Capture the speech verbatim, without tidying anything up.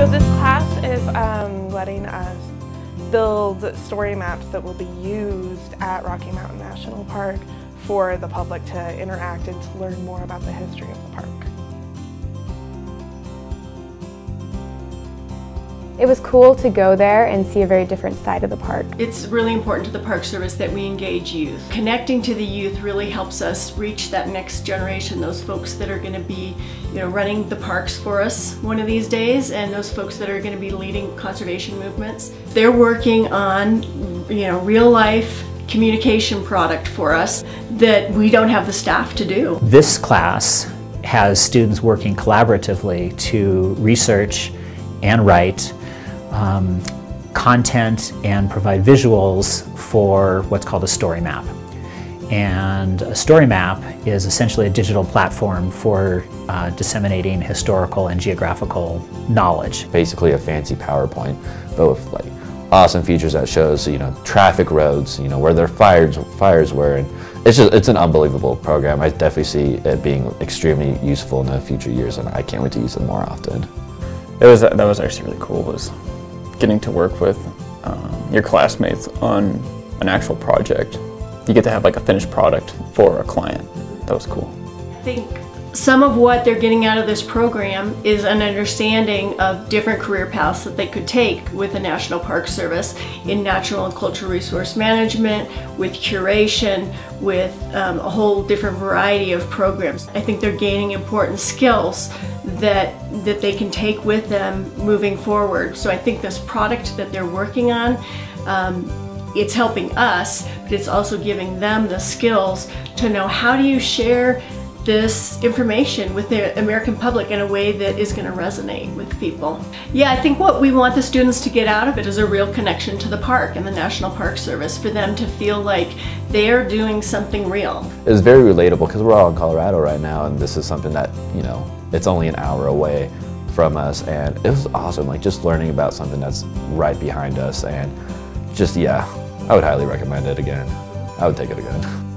this class is um, letting us build story maps that will be used at Rocky Mountain National Park for the public to interact and to learn more about the history of the park. It was cool to go there and see a very different side of the park. It's really important to the Park Service that we engage youth. Connecting to the youth really helps us reach that next generation, those folks that are going to be, you know, running the parks for us one of these days, and those folks that are going to be leading conservation movements. They're working on, you know, real life communication product for us that we don't have the staff to do. This class has students working collaboratively to research and write Um, content and provide visuals for what's called a story map. And a story map is essentially a digital platform for uh, disseminating historical and geographical knowledge. Basically a fancy PowerPoint, but with like awesome features that shows, you know, traffic roads, you know, where their fires fires were, and it's just it's an unbelievable program. I definitely see it being extremely useful in the future years, and I can't wait to use it more often. It was that was actually really cool. Was getting to work with um, your classmates on an actual project. You get to have like a finished product for a client. That was cool. I think some of what they're getting out of this program is an understanding of different career paths that they could take with the National Park Service in natural and cultural resource management, with curation, with um, a whole different variety of programs. I think they're gaining important skills that that they can take with them moving forward. So I think this product that they're working on, um, it's helping us, but it's also giving them the skills to know how do you share this information with the American public in a way that is going to resonate with people. Yeah, I think what we want the students to get out of it is a real connection to the park and the National Park Service, for them to feel like they're doing something real. It's very relatable because we're all in Colorado right now, and this is something that, you know, it's only an hour away from us, and it was awesome, like just learning about something that's right behind us, and just, yeah, I would highly recommend it again. I would take it again.